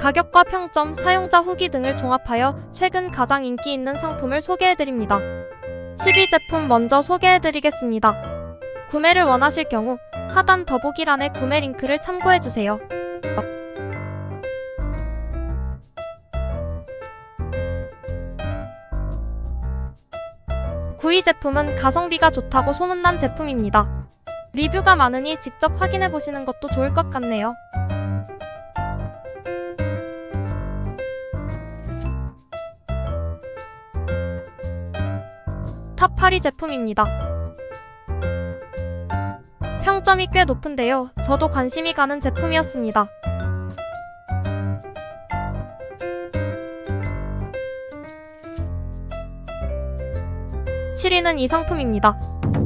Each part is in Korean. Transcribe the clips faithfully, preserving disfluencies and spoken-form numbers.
가격과 평점, 사용자 후기 등을 종합하여 최근 가장 인기 있는 상품을 소개해드립니다. 십위 제품 먼저 소개해드리겠습니다. 구매를 원하실 경우 하단 더보기란의 구매 링크를 참고해주세요. 구위 제품은 가성비가 좋다고 소문난 제품입니다. 리뷰가 많으니 직접 확인해보시는 것도 좋을 것 같네요. 탑 팔위 제품입니다. 평점이 꽤 높은데요. 저도 관심이 가는 제품이었습니다. 칠위는 이 상품입니다.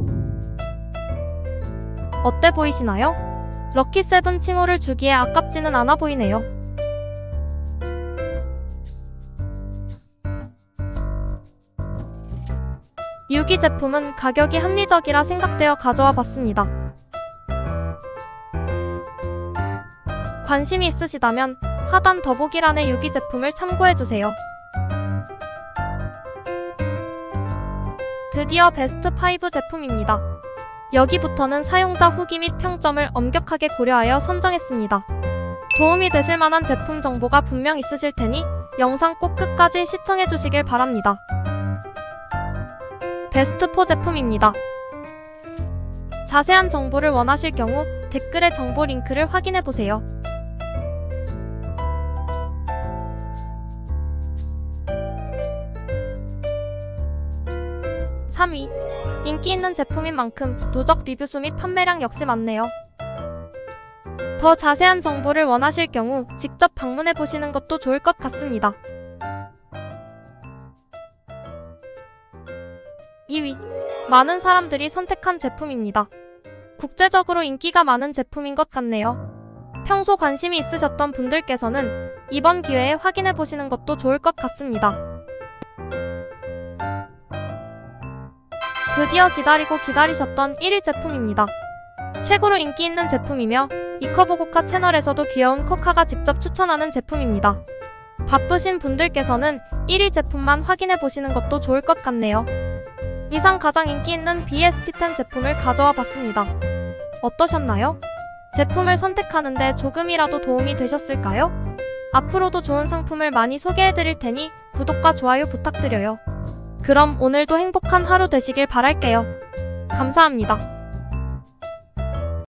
어때 보이시나요? 럭키세븐 칭호를 주기에 아깝지는 않아 보이네요. 육위 제품은 가격이 합리적이라 생각되어 가져와 봤습니다. 관심이 있으시다면 하단 더보기란의 육위 제품을 참고해주세요. 드디어 베스트 파이브 제품입니다. 여기부터는 사용자 후기 및 평점을 엄격하게 고려하여 선정했습니다. 도움이 되실 만한 제품 정보가 분명 있으실 테니 영상 꼭 끝까지 시청해주시길 바랍니다. 베스트 사 제품입니다. 자세한 정보를 원하실 경우 댓글의 정보 링크를 확인해보세요. 삼위. 인기 있는 제품인 만큼 누적 리뷰수 및 판매량 역시 많네요. 더 자세한 정보를 원하실 경우 직접 방문해보시는 것도 좋을 것 같습니다. 이위. 많은 사람들이 선택한 제품입니다. 국제적으로 인기가 많은 제품인 것 같네요. 평소 관심이 있으셨던 분들께서는 이번 기회에 확인해보시는 것도 좋을 것 같습니다. 드디어 기다리고 기다리셨던 일위 제품입니다. 최고로 인기 있는 제품이며 이커보고카 채널에서도 귀여운 코카가 직접 추천하는 제품입니다. 바쁘신 분들께서는 일위 제품만 확인해보시는 것도 좋을 것 같네요. 이상 가장 인기 있는 비에스티 텐 제품을 가져와 봤습니다. 어떠셨나요? 제품을 선택하는데 조금이라도 도움이 되셨을까요? 앞으로도 좋은 상품을 많이 소개해드릴 테니 구독과 좋아요 부탁드려요. 그럼 오늘도 행복한 하루 되시길 바랄게요. 감사합니다.